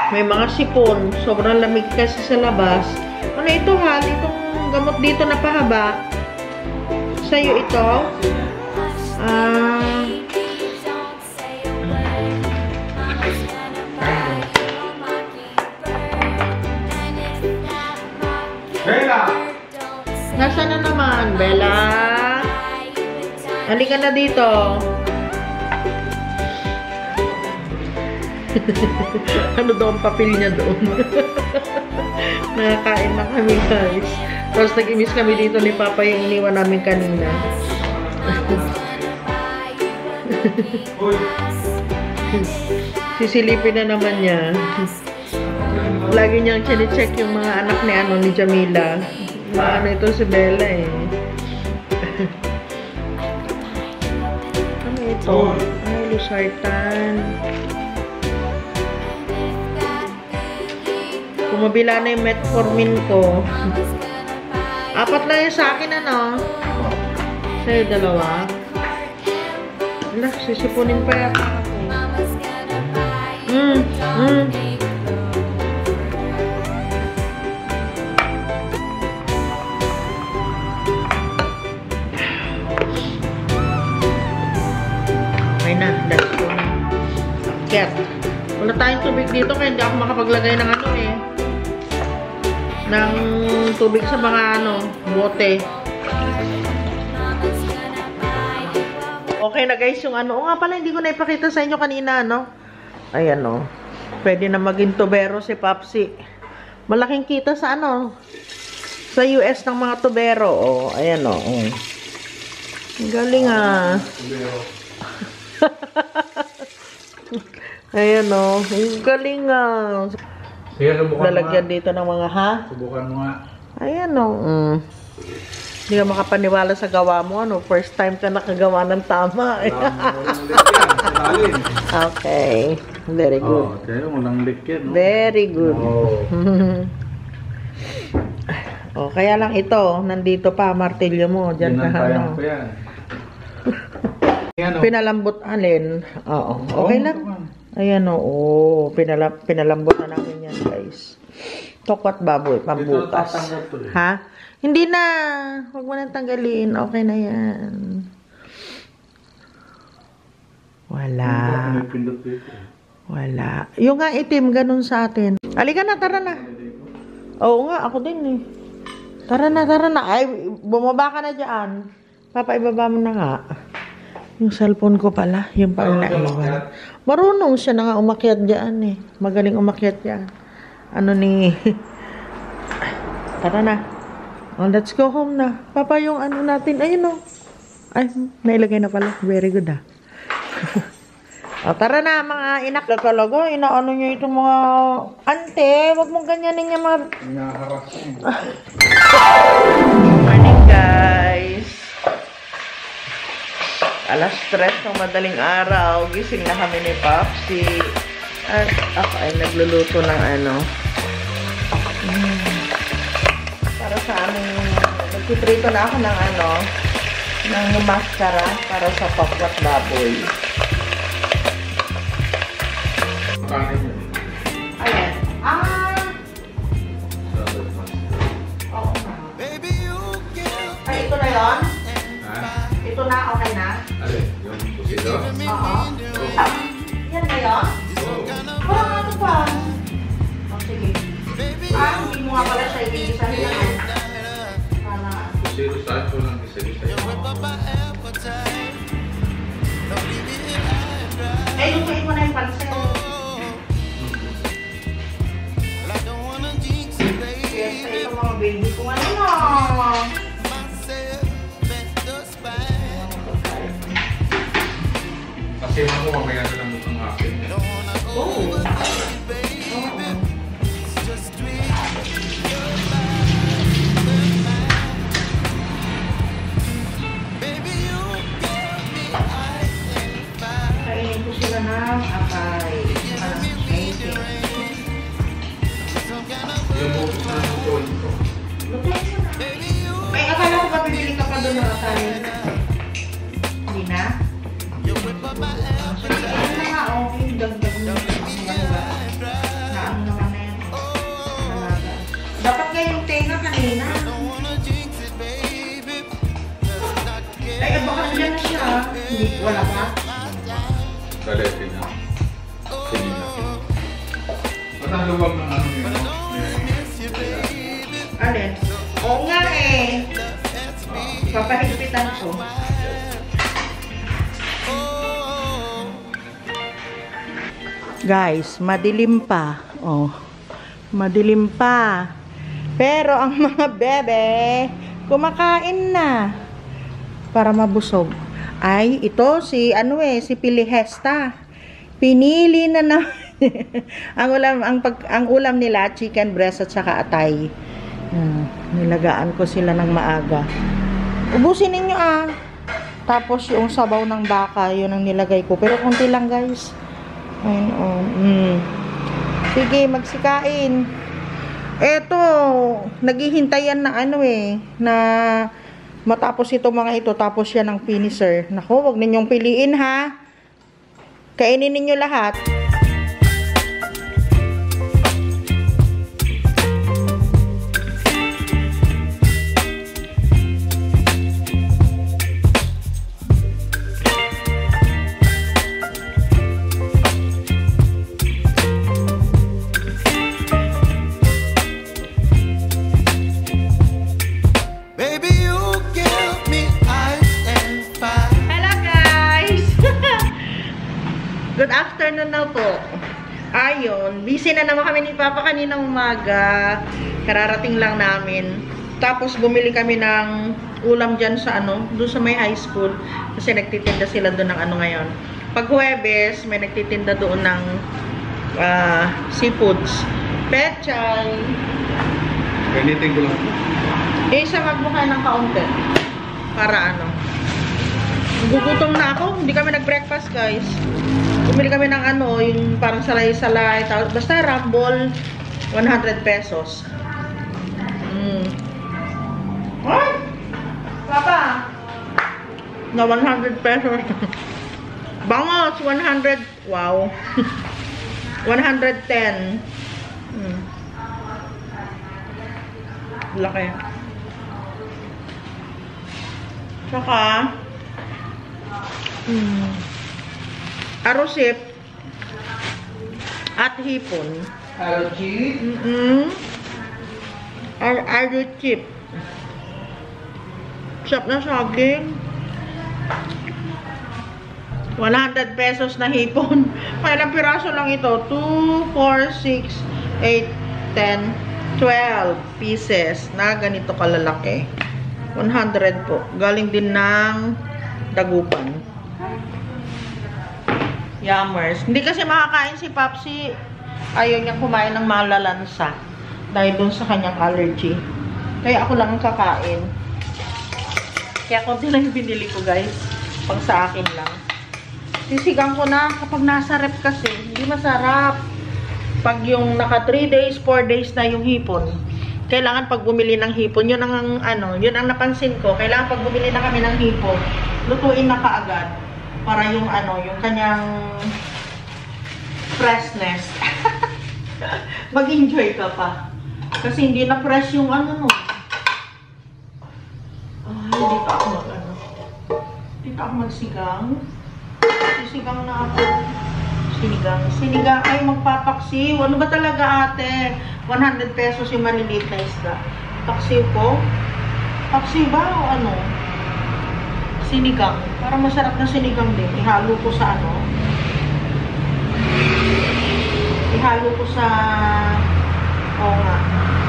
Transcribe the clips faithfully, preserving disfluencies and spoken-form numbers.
May mga sipon. Sobrang lamig kasi sa labas. Ano ito, Hal? Itong gamot dito na pahaba. Sa'yo ito? Ah... Bella! Nasaan na naman, Bella? Halika na dito. Ano daw ang papel niya doon? Nakakain na kami, guys. Tapos nag-imis kami dito ni Papa yung iniwan namin kanina. Sisilipin na naman niya. Lagi niyang chine-check yung mga anak ni ano ni Jamila. Ano ito si Bella eh. Ano ito? Ay, Losartan. Kumabila na yung metformin ko. Apat lang yung sa akin, ano? Sa'yo, dalawa. Wala, sisipunin pa yata ako. Mm, mm. Okay na, let's go na. Ket. Wala tayong tubig dito kaya hindi ako makapaglagay ng ano eh. Ng tubig sa mga ano, bote. Okay na guys, yung ano. O nga pala, hindi ko na ipakita sa inyo kanina, no? Ayan o. Pwede na maging tubero si Papsi. Malaking kita sa ano, sa U S ng mga tubero. O, ayan o. Oh. Galing ah. Ayan o. Galing ah. Sige, subukan Lalagyan mo dito ng mga ha. Subukan mo nga. Ayan o. Mm. Hindi ka makapaniwala sa gawa mo. Ano? First time ka nakagawa ng tama. Okay. Very good. Oh, kaya walang lick yan. No? Very good. Oh. Oh, kaya lang ito. Nandito pa. Martilyo mo. Diyan ka. Binantayan Ano. ko yan. Yan, oh. Pinalambot alin. Oo. Okay lang. Ayan o. Oh. Pinala pinalambot na namin yan guys. Tokwat baboy. Pambukas. Eh. Ha? Hindi na. Huwag mo nang tanggalin. Okay na yan. Wala. Wala. Yung nga itim, ganun sa atin. Halika na, tara na. Oo nga, ako din eh. Tara na, tara na. Ay, bumaba ka na dyan. Papa, ibaba mo na nga. Yung cellphone ko pala. Yung pala na iwan. Marunong siya na nga umakyat dyan eh. Magaling umakyat dyan. Ano ni... Tara na. Oh, let's go home na. Papa, yung ano natin, ayun o. Ay, nailagay na pala. Very good ah. O, tara na mga inak. Talaga, inaano nyo itong mga... Ante, wag mong ganyanin yung mga... Good morning guys. Alas tres ng madaling araw. Gising na kami ni Papsi. At ako ay nagluluto ng ano. Mm. Para sa aming, nagtitrito na ako ng ano, ng mascara para sa pakwat baboy. Ayan. Ah! Oo na. Ay, ito na yun? Ito na, okay na? Alin? Yung pusido? Oo. Yan na yun? Parang ano pa? O, sige. Ah, hindi mo nga pala siya i-gisahin na. Pusido saan ko lang isa-isa yun? Eh, lutuin mo na yung pansel. Kaya sa ito mga baby ko, ano na? Kasi ako mamaya na lang itong akin. Oo. Kainin ko sila ng akay. Amazing. Yung bukos na lutuin ko. Lutuin mo na. Ay, akala ko pa bibili ka pa doon ng akay. Hindi na? Sige, ayun na nga. Okay, dagdag mo. Ano ba? Na ang Hindi, wala pa. Daletin na. Sinina. Ba't ang luwag ng ano yun? Alin? Oo nga eh. Papahigpitan ko. Guys, madilim pa. Oh. Madilim pa. Pero ang mga bebe, kumakain na. Para mabusog. Ay, ito si ano eh, si Pilihesta. Pinili na na. ang ulam ang pag ang ulam nila chicken breast at saka atay. Hmm, nilagaan ko sila ng maaga. Ubusin ninyo ah. Tapos yung sabaw ng baka, yun ang nilagay ko. Pero konti lang guys. Ayun oh. Mm. Sige, magsikain. Eto, naghihintayan na ano eh, na matapos ito mga ito, tapos yan ang finisher. Nako, wag ninyong piliin ha. Kainin ninyo lahat. Good afternoon na po. Ayun, busy na naman kami ni Papa kaninang umaga. Kararating lang namin. Tapos bumili kami ng ulam dyan sa ano, doon sa may high school. Kasi nagtitinda sila doon ng ano ngayon. Pag Huwebes, may nagtitinda doon ng uh, seafoods. Pechay. Gamitin ko lang. Eh, isa magmukha ng kaunti. Para ano. Gugutom na ako. Hindi kami nag-breakfast, guys. Bumili kami ng ano, yung parang salay-salay. Basta Rumble, one hundred pesos. Mm. Ay! Papa! Na one hundred pesos. Bangos, one hundred. Wow. one hundred ten. Mm. Laki. Tsaka, mm, arosip at hipon. Archie? Mm-mm. Ar arosip. Sarap na saging. one hundred pesos na hipon. Kailang piraso lang ito? two, four, six, eight, ten, twelve pieces na ganito kalalaki. one hundred po. Galing din ng Dagupan. Yummers. Hindi kasi makakain si Papsi. Ayaw niya kumain ng malalansa. Dahil dun sa kanyang allergy. Kaya ako lang ang kakain. Kaya konti lang yung binili ko, guys. Pang sa akin lang. Sisigang ko na kapag nasa rep kasi. Hindi masarap. Pag yung naka three days, four days na yung hipon. Kailangan pag bumili ng hipon, yun ang ano, yun ang napansin ko. Kailangan pag bumili na kami ng hipon, lutuin na kaagad. Para yung ano, yung kanyang freshness. Mag-enjoy ka pa. Kasi hindi na fresh yung ano no. Ay, dito ako mag ano. Dito ako magsigang. Sisigang na ako. Sinigang. Sinigang ay magpapaksiw. Ano ba talaga ate? one hundred pesos yung maliliit na isda. Paksiw ko? Paksiw ba o ano? Sinigang. Parang masarap na sinigang din. Ihalo ko sa ano? Ihalo ko sa... Oo nga.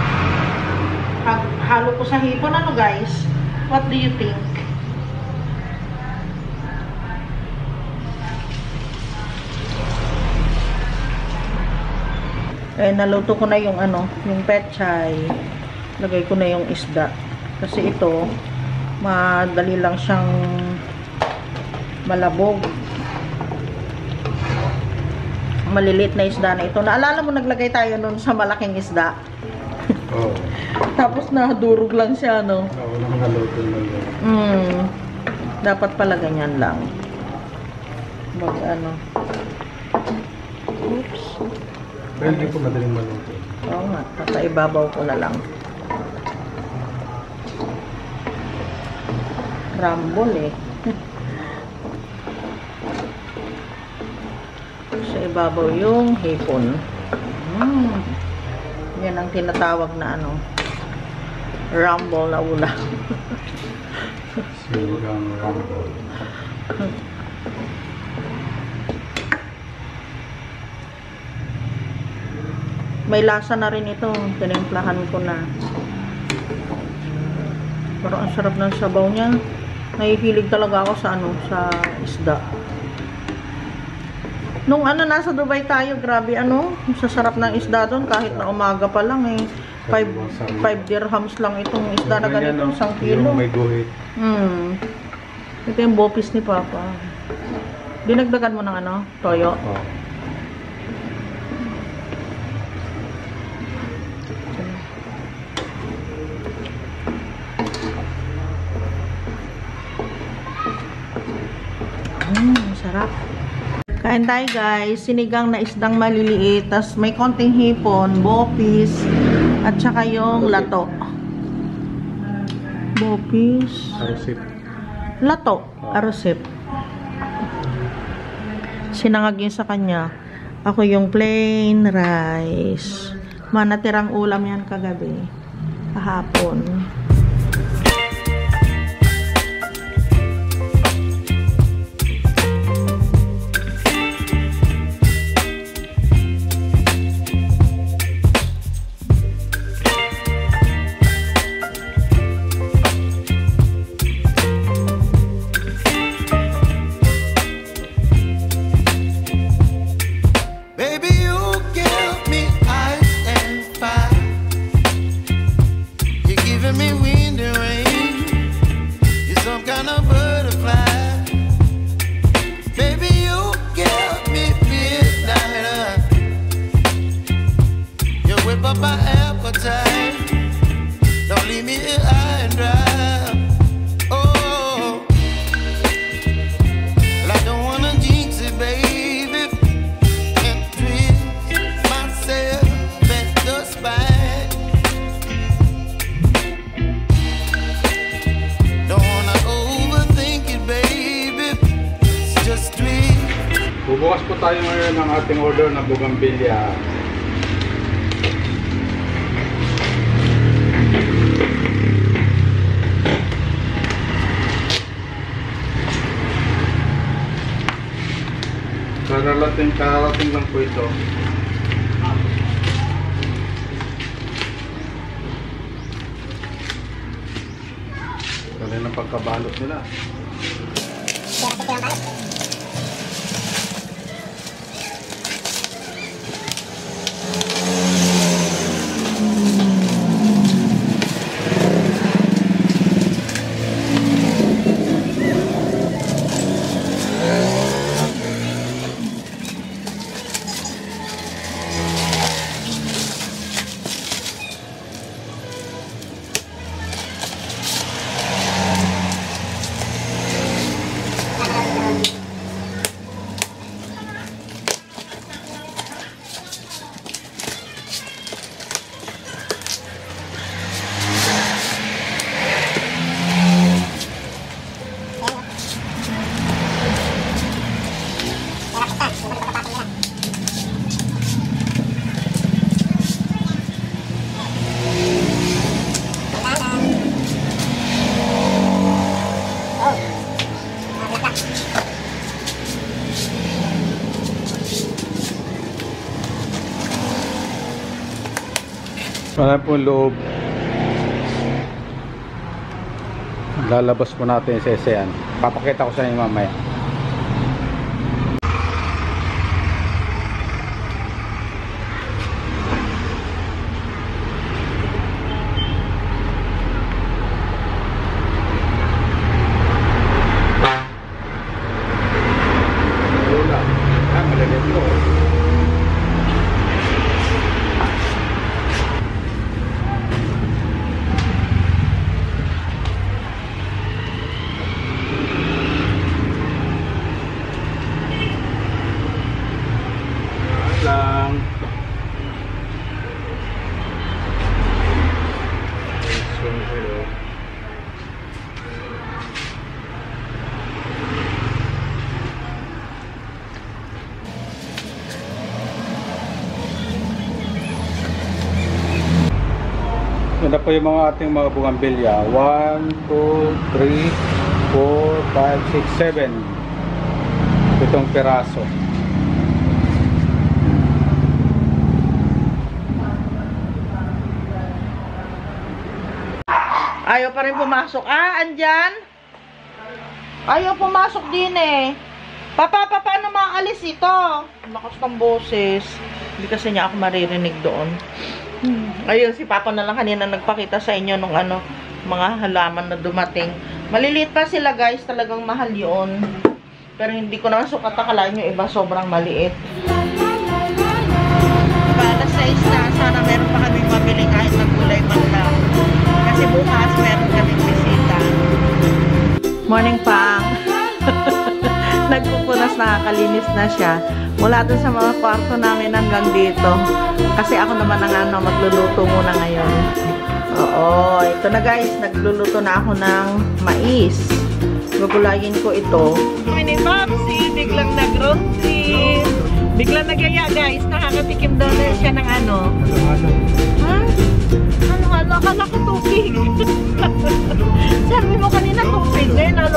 Halo ko sa hipon. Ano guys? What do you think? Eh, naluto ko na yung ano, yung pechay. Lagay ko na yung isda. Kasi ito, madali lang siyang malabog. Maliliit na isda na ito. Naalala mo, naglagay tayo nun sa malaking isda. Oo. Oh. Tapos nadurog lang siya, no? Oo, nakaluto lang yun. Hmm. Dapat pala ganyan lang. Mag ano. Oops. Pero hindi po madaling maluto. Oo nga. Papaibabaw ko na lang. Rumble eh. ibabaw yung hipon. Mm. Yan ang tinatawag na ano, rumble na ulam. Sinigang rumble. May lasa na rin ito. Tinimplahan ko na. Pero ang sarap ng sabaw niya. Nahihilig talaga ako sa ano, sa isda. Nung ano, nasa Dubai tayo, grabe ano, sa sarap ng isda doon kahit na umaga pa lang eh. five dirhams lang itong isda na ganito, isang kilo. Yung may guhit. Hmm. Ito yung bopis ni Papa. Dinagdagan mo ng ano, toyo. Oh. Hmm, sarap. Kain tayo guys, sinigang na isdang maliliit, tas may konting hipon, bopis, at saka yung lato. Bopis. Arosip. Lato, arosip. Sinangag yun sa kanya. Ako yung plain rice. Manatirang ulam yan kagabi. Kahapon. Bubukas po tayo ngayon ng ating order na bougainvillea. Kararating, kararating lang po ito. Galing ng pagkabalot nila. Wala po loob. Lalabas po natin sa esean. Papakita ko sa inyo mamaya. Ito na po yung mga ating mga bugambilya. one, two, three, four, five, six, seven. Itong piraso. Ayaw pa rin pumasok. Ah, andyan? Ayaw pumasok din eh. Papa, pa, paano maalis ito? Lakas ng boses. Hindi kasi niya ako maririnig doon. Hmm. Ayun, si Papa na lang kanina nagpakita sa inyo nung ano, mga halaman na dumating. Maliliit pa sila guys, talagang mahal yun. Pero hindi ko naman sukat akalain yung iba sobrang maliit. Diba, alas sais na. Sana meron pa kaming mabili kahit nagulay man lang. Kasi bukas meron kaming bisita. Morning Pang. Nagpupunas, nakakalinis na siya. Mula dun sa mga kwarto namin hanggang dito. Kasi ako naman ang ano, magluluto muna ngayon. Oo, ito na guys. Nagluluto na ako ng mais. Gugulayin ko ito. Mini Popsi, biglang nag-roasting. Biglang nagaya guys. Nakakatikim daw na siya ng ano. Ha? Ano, ano? Akala ko tubig. Sabi mo kanina tubig. Ngayon, ano?